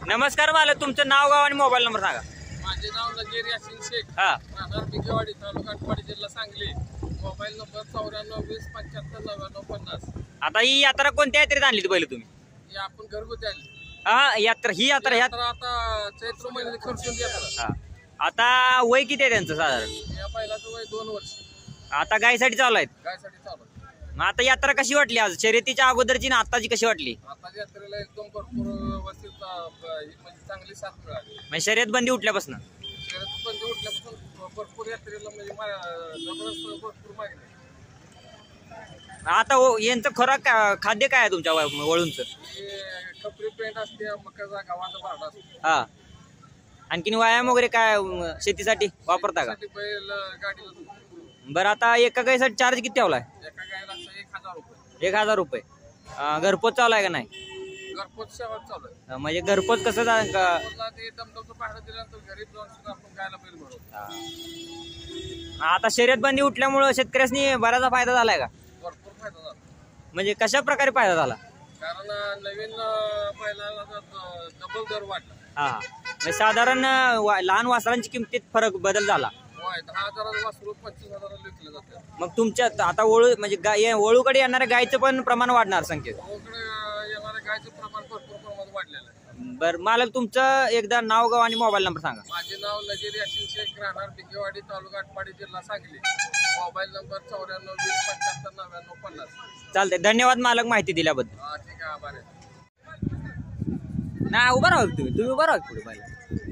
नमस्कार मालक, तुमचं नाव गाव आणि मोबाईल नंबर सांगा. माझे नाव नजीर यासिन शेख, हा राहणार बिगेवाडी, तालुका आटपाडी, जिल्हा सांगली. Mobile number 9420759950. आता ही यात्रा कोणत्या यात्रेत आणली पहिले तुम्ही? ही आपण घरगुती आली. हा यात्रा ही यात्रा ह्या आता चैत्र महिन्यात खर्चून यात्रा. आता वय किती आहे त्यांचं साधारण? या बैलाचं वय 2 वर्ष. आता गायसाठी चालू आहेत. गायसाठी चालू. मग आता यात्रा कशी वाटली आज? शर्यतीच्या अगोदरची ना आताची कशी वाटली? आता यात्रेला एकदम भरपूर व्यवस्थित म्हणजे चांगली साथ मिळाली. म्हणजे शर्यत बंदी उठल्यापासून शर्यत बंदी उठल्यापासून भरपूर यात्रेला म्हणजे जबरदस्त भरपूर मागणी. आता यांचं खोराक खाद्य काय आहे तुमच्या वळूंचं? कपरी पेंट असते, मकाचा गव्हाचा भाडा असतो. हा आणखीन व्यायाम वगैरे काय शेतीसाठी वापरता का? बैल गाडीला. बरं आता एका गायसाठी चार्ज किती ठेवलाय? एका गायला 1000 रुपये. 1000 रुपये. घरपोच चालू आहे का नाही? घरपोच सेवा चालू आहे. म्हणजे घरपोच कसं ते दमदमचं भाडं दिल्यानंतर घरी जाऊन सुद्धा आपण गायला बैल भरवतो. आता शर्यत बंदी उठल्यामुळे शेतकऱ्यांनी बराचसा फायदा झालाय का? भरपूर फायदा झाला. म्हणजे कशा प्रकारे फायदा झाला? कारण नवीन बैलाला डबल दर वाढला. हा म्हणजे साधारण लहान वासरांची किमतीत फरक बदल झाला. 10,000 वासरू 25,000 विकले जाते. मग तुमच्या आता वळू म्हणजे वळूकडे येणाऱ्या गायचं पण प्रमाण वाढणार संख्येत. येणाऱ्या गायचं प्रमाण भरपूर प्रमाणात वाढलेलं आहे. बरं मालक, तुमचं एकदा नाव गाव आणि मोबाईल नंबर सांगा. माझे नाव नजीर यासिन शेख, राहणार बिगेवाडी, तालुका आटपाडी, जिल्हा सांगली. Mobile number 9420759950. चालतंय, धन्यवाद मालक माहिती दिल्याबद्दल. ठीक आहे, आभार आहे. नाही उभा राहा तुम्ही उभा राहा पुढे पाहिजे.